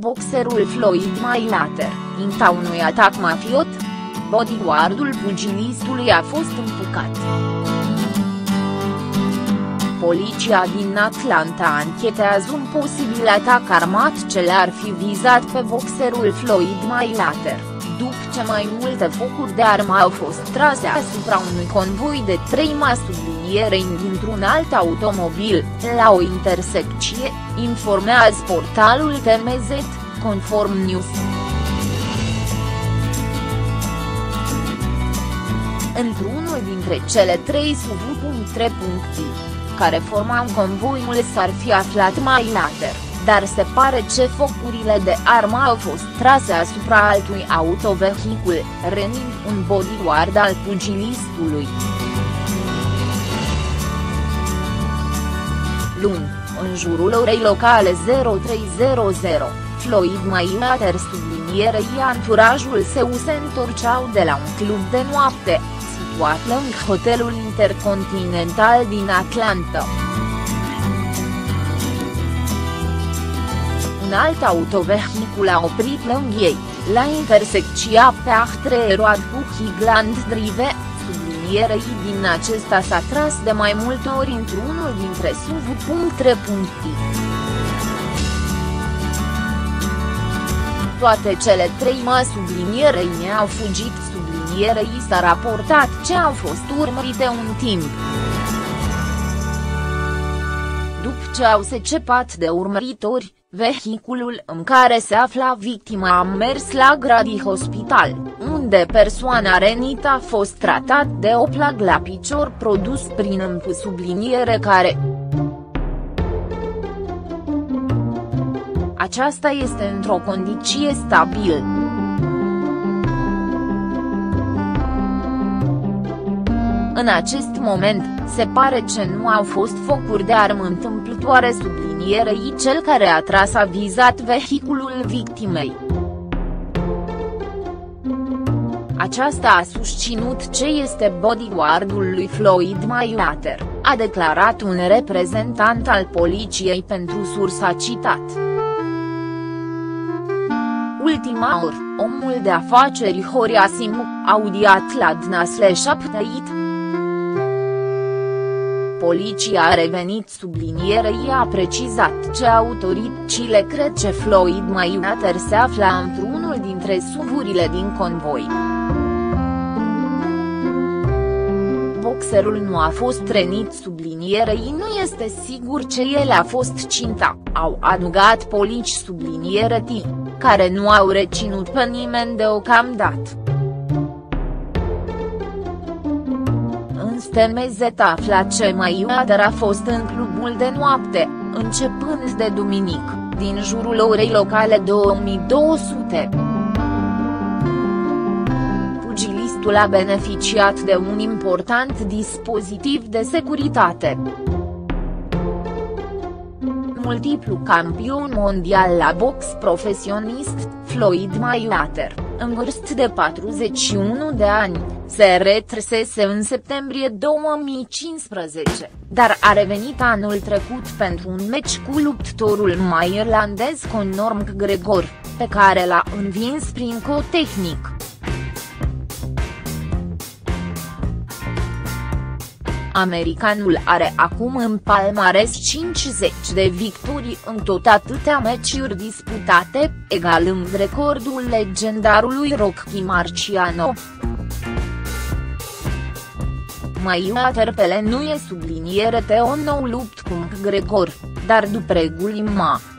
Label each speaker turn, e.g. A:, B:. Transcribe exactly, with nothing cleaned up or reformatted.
A: boxerul Floyd Mayweather, inta unui atac mafiot? Bodyguardul pugilistului a fost împucat. Poliția din Atlanta anchetează un posibil atac armat ce le-ar fi vizat pe boxerul Floyd Mayweather, după ce mai multe focuri de armă au fost trase asupra unui convoi de trei sublinierei dintr-un alt automobil, la o intersecție, informează portalul T M Z, conform News. Într-unul dintre cele trei S U V. care formau convoiul s-ar fi aflat Mayweather, dar se pare ce focurile de armă au fost trase asupra altui autovehicul, rănind un bodyguard al pugilistului. Luni, în jurul orei locale zero trei zero zero, Floyd Mayweather sublinierei anturajul său se întorceau de la un club de noapte, situat lângă hotelul Intercontinental din Atlanta. Un alt autovehicul a oprit lângă ei, la intersecția Peachtree Road cu Highland Drive, sublinierei din acesta s-a tras de mai multe ori într-unul dintre S U V. Toate cele trei sublinierei ne-au fugit. Sublinierei s-a raportat ce au fost urmărite un timp. După ce au secepat de urmăritori, vehiculul în care se afla victima a mers la Grady Hospital, unde persoana rănită a fost tratat de o plagă la picior produs prin împu subliniere care. Aceasta este într-o condiție stabilă. În acest moment, se pare ce nu au fost focuri de armă întâmplătoare sublinierei cel care a tras a vizat vehiculul victimei. Aceasta a susținut ce este bodyguardul lui Floyd Mayweather, a declarat un reprezentant al poliției pentru sursa citat. Ultima oră, omul de afaceri Horia Simu, audiat la D N A slash update. Poliția a revenit sublinierei a precizat ce autoritățile cred că Floyd Mayweather se afla într-unul dintre S U V-urile din convoi. Boxerul nu a fost rănit sublinierei nu este sigur ce el a fost ținta, au adăugat poliți subliniere T, care nu au reținut pe nimeni deocamdată. T M Z afla ce Mayweather a fost în clubul de noapte, începând de duminică, din jurul orei locale două mii două sute. Pugilistul a beneficiat de un important dispozitiv de securitate. Multiplu campion mondial la box profesionist, Floyd Mayweather, în vârstă de patruzeci și unu de ani, se retrăsese în septembrie două mii cincisprezece, dar a revenit anul trecut pentru un meci cu luptătorul maiirlandez Conor McGregor, pe care l-a învins prin co tehnic. Americanul are acum în palmares cincizeci de victorii în tot atâtea meciuri disputate, egalând recordul legendarului Rocky Marciano. Mayweather pele nu e subliniere te o nou lupt cu McGregor, dar după reguli M A.